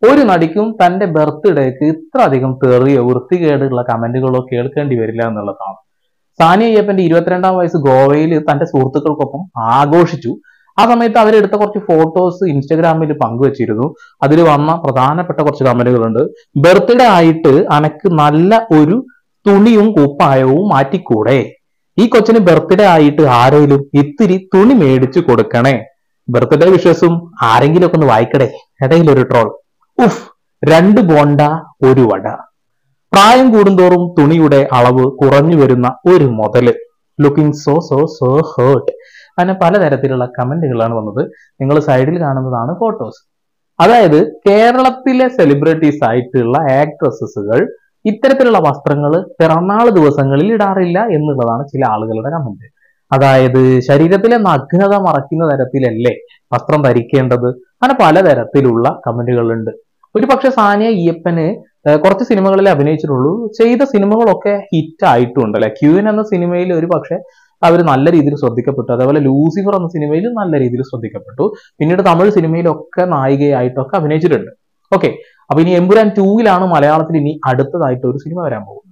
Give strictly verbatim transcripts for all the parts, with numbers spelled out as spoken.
ഒരു നടിക്കും തന്റെ ബർത്ത്ഡേക്ക് ഇത്ര അധികം തെറിയോ വൃത്തികേടുള്ള കമന്റുകളോ കേൾക്കേണ്ടി വരില്ല എന്നുള്ളതാണ്. സാനിയ അയ്യപ്പന്റെ ഇരുപത്തിരണ്ടാം വയസ്സ് ഗോവയിൽ തന്റെ സുഹൃത്തുക്കൾക്കൊപ്പം ആഘോഷിച്ചു. ആ സമയത്ത് അവരെടുത്ത കുറച്ച് ഫോട്ടോസ് ഇൻസ്റ്റഗ്രാമിൽ പങ്കുവച്ചിരുന്നു. അതിൽ വന്ന പ്രധാനപ്പെട്ട കുറച്ച് കമന്റുകളുണ്ട്. ബർത്ത്ഡേ ആയിട്ട് അനക്ക് നല്ല ഒരു തുണിയും കുപ്പായവും മാറ്റിക്കൂടെ? ഈ കൊച്ചിന് ബർത്ത്ഡേ ആയിട്ട് ആരെങ്കിലും ഇത്തിരി തുണി മേടിച്ചു കൊടുക്കണേ. ബർത്ത്ഡേ വിഷസും ആരെങ്കിലും ഒക്കെ ഒന്ന് വായിക്കടേ. ഇടയിൽ ഒരു ട്രോൾ. ഉഫ്, രണ്ട് ബോണ്ട ഒരു വട. പ്രായം കൂടുന്തോറും തുണിയുടെ അളവ് കുറഞ്ഞു വരുന്ന ഒരു മുതല്. Looking so so so hurt. അങ്ങനെ പലതരത്തിലുള്ള കമന്റുകളാണ് വന്നത്. നിങ്ങൾ സൈഡിൽ കാണുന്നതാണ് ഫോട്ടോസ്. അതായത് കേരളത്തിലെ സെലിബ്രിറ്റീസ് ആയിട്ടുള്ള ആക്ട്രസസുകൾ ഇത്തരത്തിലുള്ള വസ്ത്രങ്ങൾ പിറന്നാൾ ദിവസങ്ങളിൽ ഇടാറില്ല എന്നുള്ളതാണ് ചില ആളുകളുടെ കമന്റ്. അതായത് ശരീരത്തിലെ നഗ്നത മറയ്ക്കുന്ന തരത്തിലല്ലേ വസ്ത്രം ധരിക്കേണ്ടത്? അങ്ങനെ പലതരത്തിലുള്ള കമന്റുകളുണ്ട്. ഒരു പക്ഷെ സാനിയ അയ്യപ്പന് കുറച്ച് സിനിമകളിൽ അഭിനയിച്ചിട്ടുള്ളൂ. ചെയ്ത സിനിമകളൊക്കെ ഹിറ്റ് ആയിട്ടുണ്ട് അല്ലെ. ക്യൂൻ എന്ന സിനിമയിൽ ഒരു പക്ഷെ അവർ നല്ല രീതിയിൽ ശ്രദ്ധിക്കപ്പെട്ടു. അതേപോലെ ലൂസിഫർ എന്ന സിനിമയിൽ നല്ല രീതിയിൽ ശ്രദ്ധിക്കപ്പെട്ടു. പിന്നീട് തമിഴ് സിനിമയിലൊക്കെ നായികയായിട്ടൊക്കെ അഭിനയിച്ചിട്ടുണ്ട്. ഓക്കെ, അപ്പൊ ഇനി എമ്പുരാൻ ടൂവിലാണ് മലയാളത്തിൽ ഇനി അടുത്തതായിട്ട് ഒരു സിനിമ വരാൻ പോകുന്നത്.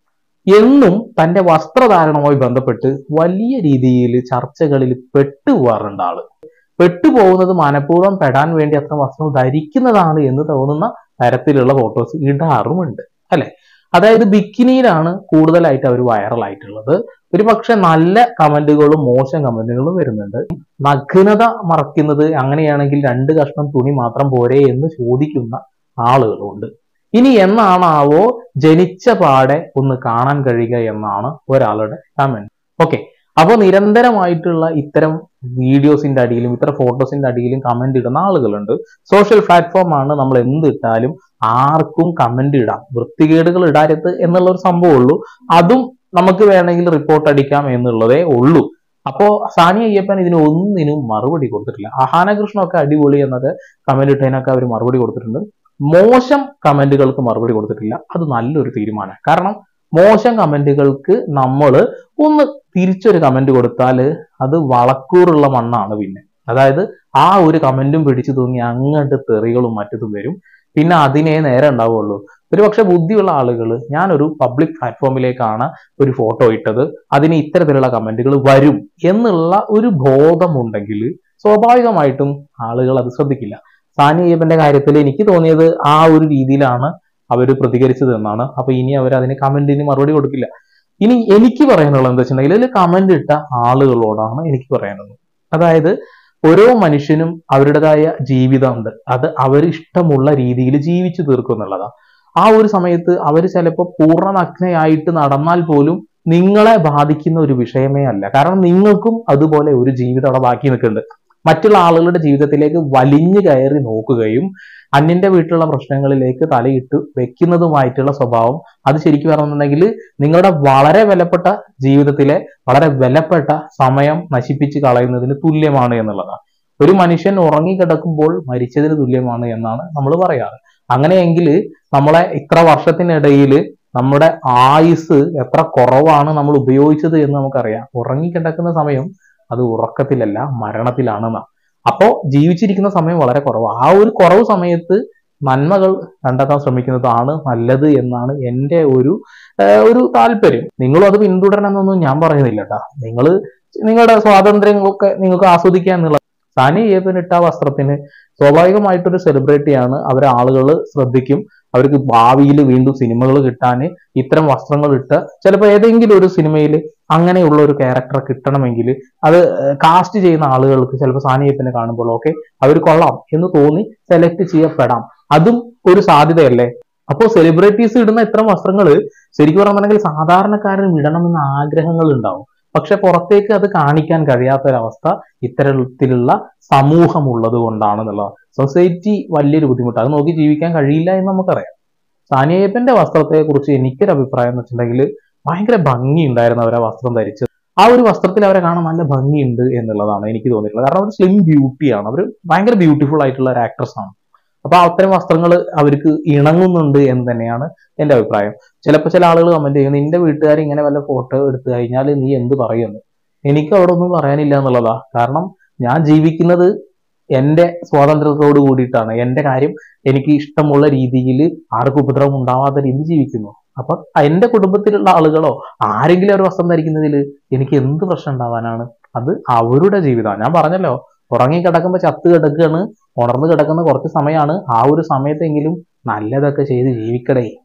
എന്നും തന്റെ വസ്ത്രധാരണവുമായി ബന്ധപ്പെട്ട് വലിയ രീതിയിൽ ചർച്ചകളിൽ പെട്ടുപോകാറുണ്ട് ആള്. പെട്ടുപോകുന്നത് മനഃപൂർവ്വം പെടാൻ വേണ്ടി അത്ര വസ്ത്രം ധരിക്കുന്നതാണ് എന്ന് തോന്നുന്ന തരത്തിലുള്ള ഫോട്ടോസ് ഇടാറുമുണ്ട് അല്ലെ. അതായത് ബിക്കിനിയിലാണ് കൂടുതലായിട്ട് അവർ വൈറലായിട്ടുള്ളത്. ഒരു പക്ഷെ നല്ല കമന്റുകളും മോശം കമന്റുകളും വരുന്നുണ്ട്. നഗ്നത മറയ്ക്കുന്നത് അങ്ങനെയാണെങ്കിൽ രണ്ട് കഷ്ണം തുണി മാത്രം പോരെ എന്ന് ചോദിക്കുന്ന ആളുകളുണ്ട്. ഇനി എന്നാണാവോ ജനിച്ച പാടെ ഒന്ന് കാണാൻ കഴിയുക എന്നാണ് ഒരാളുടെ കമന്റ്. ഓക്കെ, അപ്പോൾ നിരന്തരമായിട്ടുള്ള ഇത്തരം വീഡിയോസിന്റെ അടിയിലും ഇത്തരം ഫോട്ടോസിന്റെ അടിയിലും കമന്റ് ഇടുന്ന ആളുകളുണ്ട്. സോഷ്യൽ പ്ലാറ്റ്ഫോം ആണ്, നമ്മൾ എന്തിട്ടാലും ആർക്കും കമന്റ് ഇടാം. വൃത്തികേടുകൾ ഇടാരുത് എന്നുള്ള ഒരു സംഭവം ഉള്ളൂ. അതും നമുക്ക് വേണമെങ്കിൽ റിപ്പോർട്ട് അടിക്കാം എന്നുള്ളതേ ഉള്ളൂ. അപ്പോ സാനിയ അയ്യപ്പൻ ഇതിന് ഒന്നിനും മറുപടി കൊടുത്തിട്ടില്ല. അഹാന കൃഷ്ണൊക്കെ അടിപൊളി എന്നൊക്കെ കമന്റ് ഇട്ടതിനൊക്കെ അവർ മറുപടി കൊടുത്തിട്ടുണ്ട്. മോശം കമന്റുകൾക്ക് മറുപടി കൊടുത്തിട്ടില്ല. അത് നല്ലൊരു തീരുമാനമാണ്. കാരണം മോശം കമന്റുകൾക്ക് നമ്മൾ ഒന്ന് തിരിച്ചൊരു കമന്റ് കൊടുത്താൽ അത് വളക്കൂറുള്ള മണ്ണാണ്. പിന്നെ അതായത് ആ ഒരു കമന്റും പിടിച്ചു തൂങ്ങി അങ്ങോട്ട് തെറികളും മറ്റതും വരും. പിന്നെ അതിനെ നേരെ ഉണ്ടാവുള്ളൂ. ഒരു പക്ഷെ ബുദ്ധിയുള്ള ആളുകൾ, ഞാനൊരു പബ്ലിക് പ്ലാറ്റ്ഫോമിലേക്കാണ് ഒരു ഫോട്ടോ ഇട്ടത്, അതിന് ഇത്തരത്തിലുള്ള കമന്റുകൾ വരും എന്നുള്ള ഒരു ബോധമുണ്ടെങ്കിൽ സ്വാഭാവികമായിട്ടും ആളുകൾ അത് ശ്രദ്ധിക്കില്ല. സാനിയ അയ്യപ്പന്റെ കാര്യത്തിൽ എനിക്ക് തോന്നിയത് ആ ഒരു രീതിയിലാണ് അവർ പ്രതികരിച്ചത് എന്നാണ്. അപ്പൊ ഇനി അവർ അതിന് കമന്റിന് മറുപടി കൊടുക്കില്ല. ഇനി എനിക്ക് പറയാനുള്ളത് എന്താ വെച്ചിട്ടുണ്ടെങ്കിൽ ഇതിൽ കമന്റ് ഇട്ട ആളുകളോടാണ് എനിക്ക് പറയാനുള്ളത്. അതായത് ഓരോ മനുഷ്യനും അവരുടേതായ ജീവിതമുണ്ട്. അത് അവർ ഇഷ്ടമുള്ള രീതിയിൽ ജീവിച്ചു തീർക്കും എന്നുള്ളതാണ്. ആ ഒരു സമയത്ത് അവർ ചിലപ്പോൾ പൂർണ്ണ നഗ്നയായിട്ട് നടന്നാൽ പോലും നിങ്ങളെ ബാധിക്കുന്ന ഒരു വിഷയമേ അല്ല. കാരണം നിങ്ങൾക്കും അതുപോലെ ഒരു ജീവിതം അവിടെ ബാക്കി നിൽക്കുന്നുണ്ട്. മറ്റുള്ള ആളുകളുടെ ജീവിതത്തിലേക്ക് വലിഞ്ഞു കയറി നോക്കുകയും അന്യന്റെ വീട്ടിലുള്ള പ്രശ്നങ്ങളിലേക്ക് തലയിട്ട് വെക്കുന്നതുമായിട്ടുള്ള സ്വഭാവം, അത് ശരിക്കും പറഞ്ഞിട്ടുണ്ടെങ്കിൽ നിങ്ങളുടെ വളരെ വിലപ്പെട്ട ജീവിതത്തിലെ വളരെ വിലപ്പെട്ട സമയം നശിപ്പിച്ച് കളയുന്നതിന് തുല്യമാണ് എന്നുള്ളതാണ്. ഒരു മനുഷ്യൻ ഉറങ്ങിക്കിടക്കുമ്പോൾ മരിച്ചതിന് തുല്യമാണ് എന്നാണ് നമ്മൾ പറയാറ്. അങ്ങനെയെങ്കിൽ നമ്മളെ ഇത്ര വർഷത്തിനിടയിൽ നമ്മുടെ ആയുസ് എത്ര കുറവാണ് നമ്മൾ ഉപയോഗിച്ചത് എന്ന് നമുക്കറിയാം. ഉറങ്ങിക്കിടക്കുന്ന സമയം അത് ഉറക്കത്തിലല്ല, മരണത്തിലാണെന്നാ. അപ്പോ ജീവിച്ചിരിക്കുന്ന സമയം വളരെ കുറവാണ്. ആ ഒരു കുറവ് സമയത്ത് നന്മകൾ കണ്ടെത്താൻ ശ്രമിക്കുന്നതാണ് നല്ലത് എന്നാണ് എൻ്റെ ഒരു ഒരു താല്പര്യം. നിങ്ങളും അത് പിന്തുടരണമെന്നൊന്നും ഞാൻ പറയുന്നില്ല കേട്ടാ. നിങ്ങൾ നിങ്ങളുടെ സ്വാതന്ത്ര്യങ്ങളൊക്കെ നിങ്ങൾക്ക് ആസ്വദിക്കുക എന്നുള്ള. സാനിയ അയ്യപ്പൻ ഇട്ട വസ്ത്രത്തിന് സ്വാഭാവികമായിട്ടൊരു സെലിബ്രിറ്റിയാണ്, അവരെ ആളുകൾ ശ്രദ്ധിക്കും. അവർക്ക് ഭാവിയിൽ വീണ്ടും സിനിമകൾ കിട്ടാൻ ഇത്തരം വസ്ത്രങ്ങൾ ഇട്ട് ചിലപ്പോൾ ഏതെങ്കിലും ഒരു സിനിമയിൽ അങ്ങനെയുള്ള ഒരു ക്യാരക്ടർ കിട്ടണമെങ്കിൽ അത് കാസ്റ്റ് ചെയ്യുന്ന ആളുകൾക്ക് ചിലപ്പോൾ സാനിയ അയ്യപ്പനെ കാണുമ്പോൾ ഓക്കെ അവർ കൊള്ളാം എന്ന് തോന്നി സെലക്ട് ചെയ്യപ്പെടാം. അതും ഒരു സാധ്യതയല്ലേ. അപ്പോൾ സെലിബ്രിറ്റീസ് ഇടുന്ന ഇത്തരം വസ്ത്രങ്ങൾ ശരിക്കും പറഞ്ഞിട്ടുണ്ടെങ്കിൽ സാധാരണക്കാരന് ഇടണമെന്ന ആഗ്രഹങ്ങൾ ഉണ്ടാവും. പക്ഷെ പുറത്തേക്ക് അത് കാണിക്കാൻ കഴിയാത്തൊരവസ്ഥ ഇത്തരത്തിലുള്ള സമൂഹം ഉള്ളത് കൊണ്ടാണെന്നുള്ളത്. സൊസൈറ്റി വലിയൊരു ബുദ്ധിമുട്ട്, അത് നോക്കി ജീവിക്കാൻ കഴിയില്ല എന്ന് നമുക്കറിയാം. സാനിയ അയ്യപ്പന്റെ വസ്ത്രത്തെ കുറിച്ച് എനിക്കൊരു അഭിപ്രായം എന്ന് വെച്ചിട്ടുണ്ടെങ്കിൽ ഭയങ്കര ഭംഗി ഉണ്ടായിരുന്നു അവരെ വസ്ത്രം ധരിച്ചത്. ആ ഒരു വസ്ത്രത്തിൽ അവരെ കാണാൻ നല്ല ഭംഗിയുണ്ട് എന്നുള്ളതാണ് എനിക്ക് തോന്നിയിട്ടുള്ളത്. കാരണം അവർ സ്ലിം ബ്യൂട്ടിയാണ്, അവർ ഭയങ്കര ബ്യൂട്ടിഫുൾ ആയിട്ടുള്ള ഒരു ആക്ട്രസ് ആണ്. അപ്പൊ അത്തരം വസ്ത്രങ്ങൾ അവർക്ക് ഇണങ്ങുന്നുണ്ട് എന്ന് തന്നെയാണ് എന്റെ അഭിപ്രായം. ചിലപ്പോൾ ചില ആളുകൾ കമന്റ് ചെയ്യും, നിന്റെ വീട്ടുകാർ ഇങ്ങനെ വല്ല ഫോട്ടോ എടുത്തു കഴിഞ്ഞാൽ നീ എന്ത് പറയുന്നു? എനിക്ക് അവിടെ ഒന്നും പറയാനില്ല എന്നുള്ളതാ. കാരണം ഞാൻ ജീവിക്കുന്നത് എന്റെ സ്വാതന്ത്ര്യത്തോട് കൂടിയിട്ടാണ്, എന്റെ കാര്യം എനിക്ക് ഇഷ്ടമുള്ള രീതിയിൽ ആർക്കും ഉപദ്രവം ഉണ്ടാവാത്ത രീതിയിൽ ജീവിക്കുന്നു. അപ്പൊ എന്റെ കുടുംബത്തിലുള്ള ആളുകളോ ആരെങ്കിലും ഒരു വസ്ത്രം ധരിക്കുന്നതിൽ എനിക്ക് എന്ത് പ്രശ്നം ഉണ്ടാവാനാണ്? അത് അവരുടെ ജീവിതമാണ്. ഞാൻ പറഞ്ഞല്ലോ, ഉറങ്ങി കിടക്കുമ്പോ ചത്ത് കിടക്കുകയാണ്, ഉണർന്ന് കിടക്കുന്ന കുറച്ച് സമയമാണ്. ആ ഒരു സമയത്തെങ്കിലും നല്ലതൊക്കെ ചെയ്ത് ജീവിക്കടേ.